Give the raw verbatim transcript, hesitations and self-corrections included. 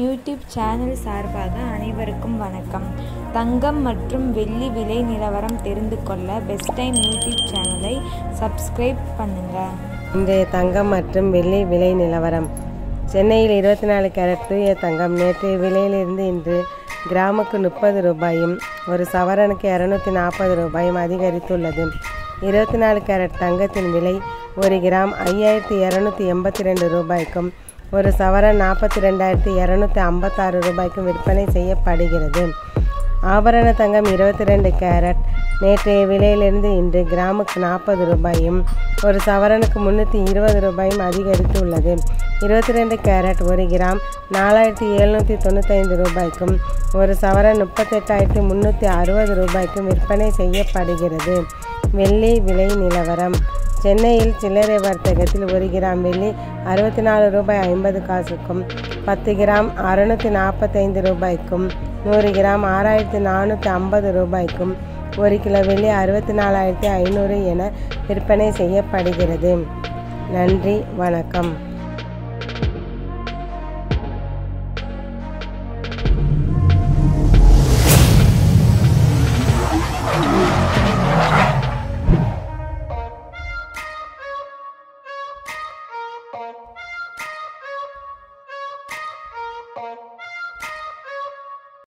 YouTube channel சார்பாக அனைவருக்கும் வணக்கம். தங்கம் மற்றும் வெள்ளி விலை நிலவரம் தெரிந்து கொள்ள பெஸ்ட் டைம் யூடியூப் சேனலை சப்ஸ்கிரைப் பண்ணுங்க. இன்றைய தங்கம் மற்றும் வெள்ளி விலை நிலவரம். சென்னையில் இருபத்தி நாலு கேரட் தூய தங்கம் நேற்றைய விலையிலிருந்து இன்று கிராமுக்கு முப்பது ரூபாயும் ஒரு சவரனுக்கு இரநூத்தி நாற்பது ரூபாயும் அதிகரித்துள்ளது. இருபத்தி நாலு கேரட் தங்கத்தின் விலை ஒரு கிராம் ஐயாயிரத்தி இரநூத்தி எண்பத்தி ரெண்டு ரூபாய்க்கும் ஒரு சவரன் நாற்பத்தி ரெண்டாயிரத்தி இரநூத்தி ஐம்பத்தாறு ரூபாய்க்கும் விற்பனை செய்யப்படுகிறது. ஆபரண தங்கம் இருபத்தி ரெண்டு கேரட் நேற்றைய விலையிலிருந்து இன்று கிராமுக்கு நாற்பது ரூபாயும் ஒரு சவரனுக்கு முந்நூற்றி இருபது ரூபாயும் அதிகரித்து உள்ளது. இருபத்தி ரெண்டு கேரட் ஒரு கிராம் நாலாயிரத்தி எழுநூற்றி தொண்ணூத்தைந்து ரூபாய்க்கும் ஒரு சவரன் முப்பத்தெட்டாயிரத்தி முந்நூற்றி அறுபது ரூபாய்க்கும் விற்பனை செய்யப்படுகிறது. வெள்ளி விலை நிலவரம். சென்னையில் சில்லறை வர்த்தகத்தில் ஒரு கிராம் வெள்ளி அறுபத்தி நாலு ரூபாய் ஐம்பது காசுக்கும் பத்து கிராம் அறுநூற்றி நாற்பத்தைந்து ரூபாய்க்கும் நூறு கிராம் ஆறாயிரத்தி நானூற்றி ஐம்பது ரூபாய்க்கும் ஒரு கிலோ வெள்ளி அறுபத்தி நாலாயிரத்தி ஐநூறு என விற்பனை செய்யப்படுகிறது. நன்றி, வணக்கம்.